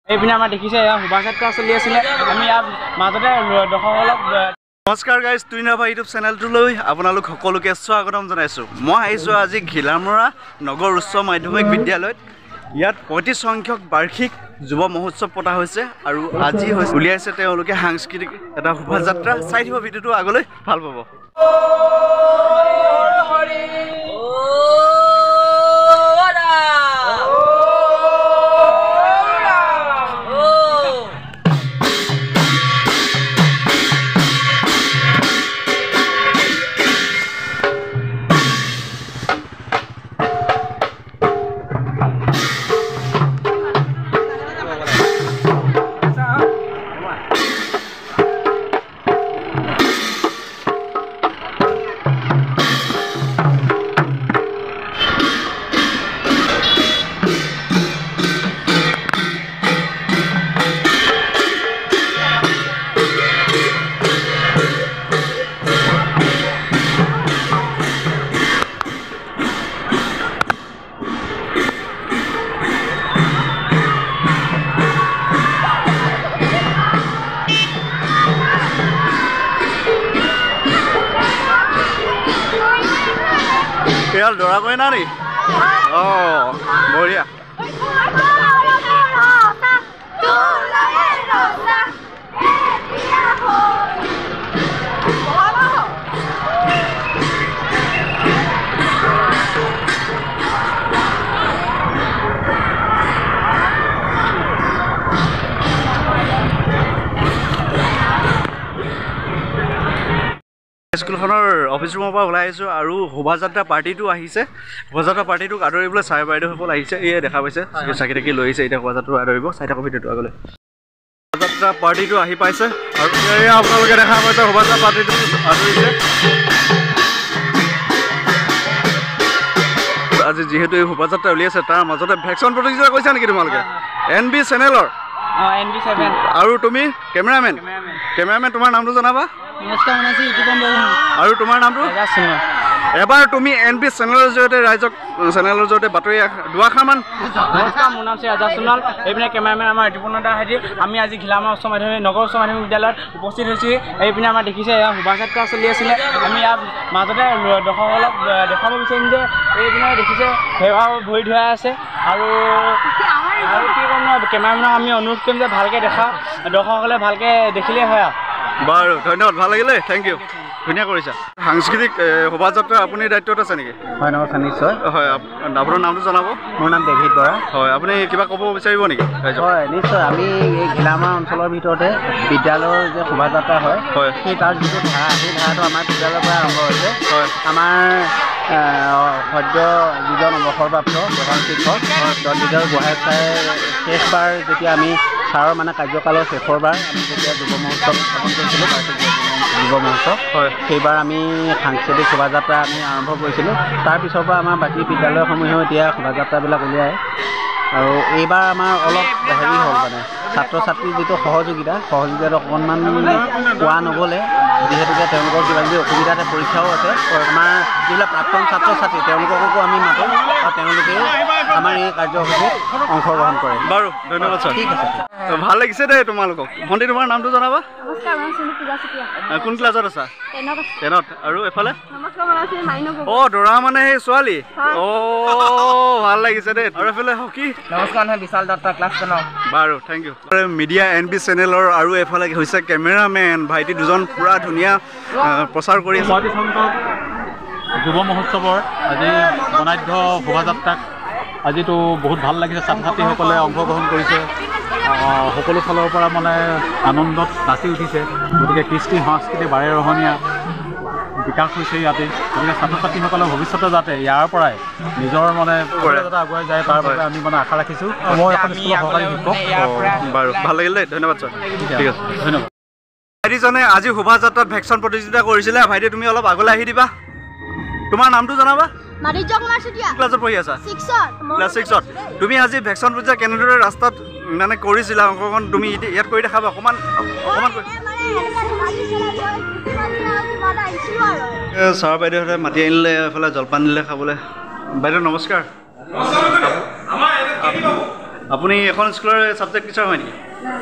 এইপিনে আমাৰ দেখিছে শোভাযাত্ৰা চলি আছিলে আমি ইয়াৰ মাজতে দৰ্শকসকলক নমস্কাৰ গাইজ টুইনাভা ইউটিউব চেনেলটোলৈ আপোনালোক সকলোকে স্বাগতম জনাইছোঁ। মই আহিছোঁ আজি ঘিলামৰা নগৰ উচ্চ মাধ্যমিক বিদ্যালয়ত। ইয়াত 35 সংখ্যক বাৰ্ষিক যুৱ মহোৎসৱ পতা হৈছে আৰু আজি উলিয়াইছে তেওঁলোকে সাংস্কৃতিক এটা শোভাযাত্ৰা। চাই দিব ভিডিঅ'টো, আগলৈ ভাল পাব। Real dora kowe nari. Oh, বঢ়িয়া। স্কুলখনৰ অফিচ ৰুমৰ পৰা ওলাই আহিছোঁ আৰু শোভাযাত্ৰা পাৰ্টিটো আহিছে। শোভাযাত্ৰা পাৰ্টিটোক আদৰিবলৈ ছাৰ বাইদেউসকল আহিছে। এয়ে দেখা পাইছে চাকি তাকি লৈ আহিছে। এতিয়া শোভাযাত্ৰা আদৰিব। চাই থাকক ভিডিঅ'টো আগলৈ। শোভাযাত্ৰা পাৰ্টিটো আহি পাইছে আৰু এয়া আপোনালোকে দেখা পাইছে শোভাযাত্ৰা পাৰ্টিটো আদৰিছে। আজি যিহেতু এই শোভাযাত্ৰা উলিয়াইছে তাৰ মাজতে ভেকচিন প্ৰতিযোগিতা কৈছা নেকি তোমালোকে? NB চেনেলৰ NB7 আৰু তুমি কেমেৰামেন তোমাৰ নামটো জনাবা। আৰু তোমাৰ নামটো? এবাৰ তুমি NB চেনেলৰ জৰিয়তে ৰাইজক চেনেলৰ জৰিয়তে বাতৰি দুআষাৰমান। নমস্কাৰ, মোৰ নাম শ্ৰী ৰাজা সোণোৱাল। এইপিনে কেমেৰামেন আমাৰ ৰিপুৰ্ণ দা হেঁতি। আমি আজি ঘিলামৰা উচ্চ মাধ্যমিক নগৰ উচ্চ মাধ্যমিক বিদ্যালয়ত উপস্থিত হৈছোঁ। এইপিনে আমাৰ দেখিছে শোভাযাত্ৰা চলি আছিলে আমি ইয়াৰ মাজতে দৰ্শকসকলক দেখাব বিচাৰিম যে এইপিনে দেখিছে সেৱাও ভৰি ধুৱাই আছে আৰু কি ক'ম ন, কেমেৰামেনক আমি অনুৰোধ কৰিম যে ভালকৈ দেখা, দৰ্শকসকলে ভালকৈ দেখিলেই হয় আৰু। বাৰু ধন্যবাদ, ভাল লাগিলে, থেংক ইউ, ধুনীয়া কৰিছা। সাংস্কৃতিক শোভাযাত্ৰা আপুনি দায়িত্বত আছে নেকি? হয় নমস্কাৰ, নিশ্চয়। হয়, আপোনাৰ নামটো জনাব। মোৰ নাম ডেভিড বৰা। হয়, আপুনি কিবা ক'ব বিচাৰিব নেকি? হয় নিশ্চয়, আমি এই ঘিলামৰা অঞ্চলৰ ভিতৰতে বিদ্যালয়ৰ যে শোভাযাত্ৰা হয় সেই তাৰ যিটো ধাৰা, সেই ধাৰাটো আমাৰ বিদ্যালয়ৰ পৰা আৰম্ভ হৈছে। হয়, আমাৰ সদ্য যিজন অৱসৰপ্ৰাপ্ত প্ৰধান শিক্ষক দণ্ডিতৰ গোহাঁই ছাৰে শেষবাৰ যেতিয়া আমি ছাৰৰ মানে কাৰ্যকালৰ শেষৰবাৰ আমি যেতিয়া যুৱ মহোৎসৱ স্থাপন কৰিছিলোঁ, যুৱ মহোৎসৱ, হয়, সেইবাৰ আমি সাংস্কৃতিক শোভাযাত্ৰা আমি আৰম্ভ কৰিছিলোঁ। তাৰপিছৰ পৰা আমাৰ বাকী বিদ্যালয়সমূহেও এতিয়া শোভাযাত্ৰাবিলাক উলিয়ায় আৰু এইবাৰ আমাৰ অলপ হেৰি হ'ল মানে ছাত্ৰ ছাত্ৰীৰ যিটো সহযোগিতাটো অকণমান পোৱা নগ'লে, যিহেতুকে তেওঁলোকৰ কিবা কিবি অসুবিধাতে পৰীক্ষাও আছে। আমাৰ যিবিলাক প্ৰাক্তন ছাত্ৰ ছাত্ৰী তেওঁলোককো আমি মাতোঁ আৰু তেওঁলোকেও আমাৰ এই কাৰ্যসূচীত অংশগ্ৰহণ কৰে। বাৰু ধন্যবাদ ছাৰ। ঠিক আছে, ভাল লাগিছে দেই তোমালোকক। ভণ্টি তোমাৰ নামটো জনাবা। কোন ক্লাছত আছা? 10ত। আৰু এফালে? অঁ, দৰা মানে সেই ছোৱালী। অঁ, ভাল লাগিছে দেই। আৰু এফালে হকী? নমস্কাৰ, বিশাল দত্ত, ক্লাছ 10। বাৰু থেংক ইউ। মিডিয়া NB চেনেলৰ আৰু এফালে হৈছে কেমেৰামেন ভাইটি দুজন, পূৰা ধুনীয়া প্ৰচাৰ কৰি আছে। যুৱ মহোৎসৱৰ আজি বৰ্ণাঢ্য শোভাযাত্ৰাক আজিতো বহুত ভাল লাগিছে। ছাত্ৰ ছাত্ৰীসকলে অংশগ্ৰহণ কৰিছে, সকলো ফালৰ পৰা মানে আনন্দত নাচি উঠিছে। গতিকে কৃষ্টি সংস্কৃতি বাৰেৰহণীয়া বিকাশ হৈছে ইয়াতে। গতিকে ছাত্ৰ ছাত্ৰীসকলৰ ভৱিষ্যতে যাতে ইয়াৰ পৰাই নিজৰ মানে যাতে আগুৱাই যায় তাৰ বাবে আমি মানে আশা ৰাখিছোঁ। মই এখন স্কুলৰ সহকাৰী শিক্ষক। বাৰু ভাল লাগিল দেই, ধন্যবাদ ছাৰ। ঠিক আছে, ধন্যবাদ। ভাইটিজনে আজি শোভাযাত্ৰাত ভেকচিন প্ৰতিযোগিতা কৰিছিলে। ভাইটি তুমি অলপ আগলৈ আহি দিবা। তোমাৰ নামটো জনাবা। ক্লাছত পঢ়ি আছা? ক্লাছ 6ত। তুমি আজি ভেকচিন প্ৰতিযোগিতা কেনেদৰে ৰাস্তাত মানে কৰিছিলা অংশগ্ৰহণ, তুমি ইয়াত কৰি দেখাবা অকণমান কৰি। ছাৰ বাইদেউহঁতে মাতি আনিলে, এফালে জলপান দিলে খাবলৈ। বাইদেউ নমস্কাৰ। আপুনি এখন স্কুলৰ ছাবজেক্ট টিচাৰ হয় নেকি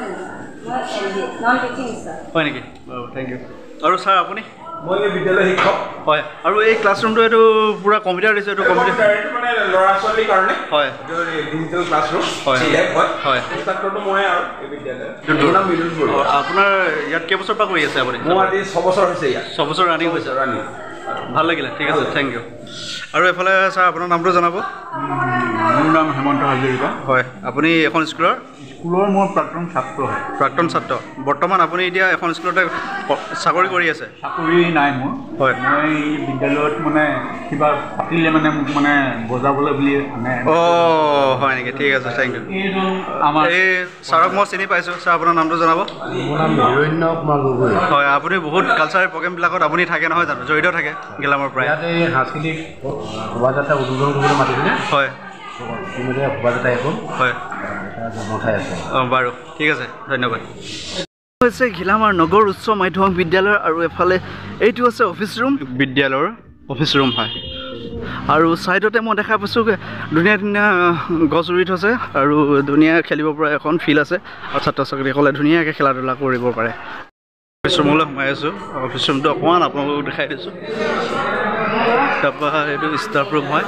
হয় নেকি থেংক ইউ আৰু ছাৰ আপুনি মই বিদ্যালয় শিক্ষক হয় আৰু এই ক্লাছৰুমটো এইটো পুৰা কম্পিউটাৰ দিছে এইটো কম্পিউটাৰ মানে ল'ৰা ছোৱালীৰ কাৰণে হয় ডিজিটেল ক্লাছৰুম হয় হয় ছাত্ৰটো মই আৰু এই বিদ্যালয় আপোনাৰ ইয়াত কেইবছৰ পৰা কৰি আছে আপুনি মোৰ আজি 6 বছৰ হৈছে ইয়াত 6 বছৰ ৰানিং হৈছে ভাল লাগিলে ঠিক আছে থেংক ইউ আৰু এফালে ছাৰ আপোনাৰ নামটো জনাব মোৰ নাম হেমন্ত হাজৰিকা হয় আপুনি এখন স্কুলৰ মোৰ প্ৰাক্তন ছাত্ৰ হয় প্ৰাক্তন ছাত্ৰ বৰ্তমান আপুনি এতিয়া এখন স্কুলতে চাকৰি কৰি আছে চাকৰি নাই মোৰ হয় মই বিদ্যালয়ত মানে কিবা পাতিলে মানে মোক মানে বজাবলৈ বুলি আনে হয় নেকি ঠিক আছে থেংক ইউ আমাৰ এই ছাৰক মই চিনি পাইছোঁ ছাৰ আপোনাৰ নামটো জনাব মোৰ নাম হিৰণ্য কুমাৰ গগৈ হয় আপুনি বহুত কালচাৰেল প্ৰগ্ৰেমবিলাকত আপুনি থাকে নহয় জানো জড়িত থাকে গেলামৰ প্ৰায় ইয়াতে সাংস্কৃতিক শোভাযাত্ৰা উদ্বোধন কৰিবলৈ মাতিছিলে হয় শোভাযাত্ৰা এখন হয় জন্মঠাই আছে বাৰু ঠিক আছে ধন্যবাদ হৈছে ঘিলামাৰ নগৰ উচ্চ মাধ্যমিক বিদ্যালয় আৰু এফালে এইটো আছে অফিচ ৰুম বিদ্যালয়ৰ অফিচ ৰুম হয় আৰু ছাইডতে মই দেখা পাইছোঁ ধুনীয়া ধুনীয়া গছ ৰুই থৈছে আৰু ধুনীয়া খেলিব পৰা এখন ফিল্ড আছে আৰু ছাত্ৰ ছাত্ৰীসকলে ধুনীয়াকৈ খেলা ধূলা কৰিব পাৰে অফিচ ৰুমলৈ সোমাই আছোঁ অফিচ ৰুমটো অকণমান আপোনালোকক দেখাই দিছোঁ তাৰপৰা এইটো ষ্টাফ ৰুম হয়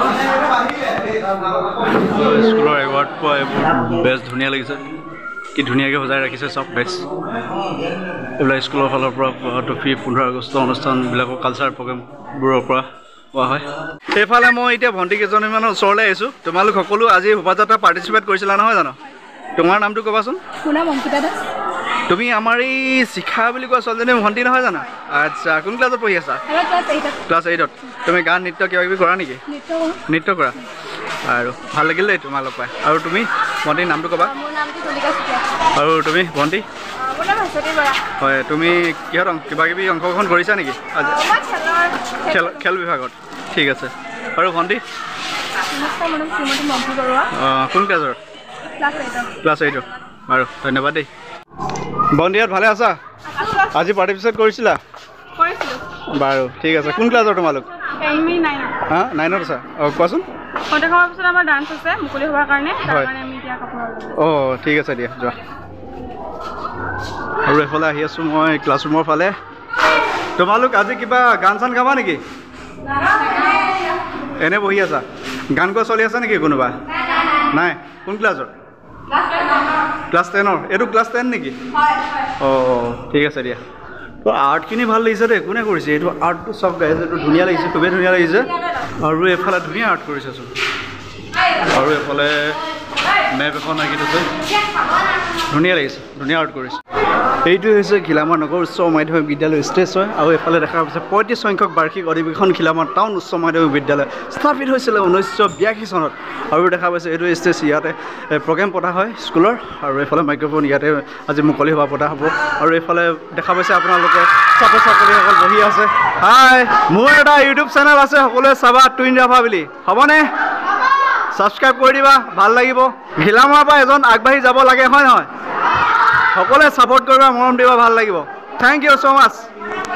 স্কুলৰ এৱাৰ্ড পোৱা এইবোৰ বেছ ধুনীয়া লাগিছে কি ধুনীয়াকৈ সজাই ৰাখিছে চব বেছ এইবিলাক স্কুলৰ ফালৰ পৰা ট্ৰফি 15 আগষ্ট অনুষ্ঠানবিলাকৰ কালচাৰ প্ৰগ্ৰেমবোৰৰ পৰা পোৱা হয় সেইফালে মই এতিয়া ভণ্টি কেইজনীমানৰ ওচৰলৈ আহিছোঁ তোমালোক সকলো আজি শোভাযাত্ৰা পাৰ্টিচিপেট কৰিছিলা নহয় জানো তোমাৰ নামটো ক'বাচোন তুমি আমাৰ এই শিখা বুলি কোৱা ছোৱালীজনী ভণ্টি নহয় জানো আচ্ছা কোন ক্লাছত পঢ়ি আছা ক্লাছ 8ত তুমি গান নৃত্য কিবা কিবি কৰা নেকি নৃত্য কৰা আৰু ভাল লাগিল দেই তোমালোক পাই আৰু তুমি ভণ্টিৰ নামটো ক'বা আৰু তুমি ভণ্টি হয় তুমি কিহত কিবা কিবি অংশগ্ৰহণ কৰিছা নেকি আজি খেল বিভাগত ঠিক আছে আৰু ভণ্টি কোন ক্লাছৰ ক্লাছ 8ৰ বাৰু ধন্যবাদ দেই ভণ্টি ইয়াত ভালে আছা আজি পাৰ্টিচিপেট কৰিছিলা বাৰু ঠিক আছে কোন ক্লাছৰ তোমালোক হা 9ত আছা কোৱাচোন ঠিক আছে দিয়া যোৱা আৰু এইফালে আহি আছোঁ মই ক্লাছৰুমৰ ফালে তোমালোক আজি কিবা গান চান গাবা নেকি এনে বহি আছা গান গোৱা চলি আছে নেকি কোনোবা নাই কোন ক্লাছৰ ক্লাছ 10ৰ এইটো ক্লাছ 10 নেকি ঠিক আছে দিয়া তো আৰ্টখিনি ভাল লাগিছে দেই কোনে কৰিছে এইটো আৰ্টটো চব গাইছে এইটো ধুনীয়া লাগিছে খুবেই ধুনীয়া লাগিছে আৰু এইফালে ধুনীয়া আৰ্ট কৰিছেচোন আৰু এইফালে মেপ এখন আঁকি থৈছে ধুনীয়া লাগিছে ধুনীয়া আৰ্ট কৰিছে এইটো হৈছে ঘিলামাৰ নগৰ উচ্চ মাধ্যমিক বিদ্যালয় ষ্টেজ হয় আৰু এইফালে দেখা পাইছে 35 সংখ্যক বাৰ্ষিক অধিৱেশন ঘিলামাৰ টাউন উচ্চ মাধ্যমিক বিদ্যালয় স্থাপিত হৈছিলে 1982 চনত আৰু দেখা পাইছে এইটো ষ্টেজ ইয়াতে প্ৰগ্ৰেম পতা হয় স্কুলৰ আৰু এইফালে মাইক্ৰফোন ইয়াতে আজি মুকলি সভা পতা হ'ব আৰু এইফালে দেখা পাইছে আপোনালোকে ছাত্ৰ ছাত্ৰীসকল বহি আছে হাই মোৰ এটা ইউটিউব চেনেল আছে সকলোৱে চাবা টুইন ৰাভা বুলি হ'বনে ছাবস্ক্ৰাইব কৰি দিবা ভাল লাগিব ঘিলামাৰৰ পৰা এজন আগবাঢ়ি যাব লাগে হয় নহয় সকলোৱে ছাপোৰ্ট কৰিবা মৰম দিবা ভাল লাগিব থেংক ইউ ছ' মাছ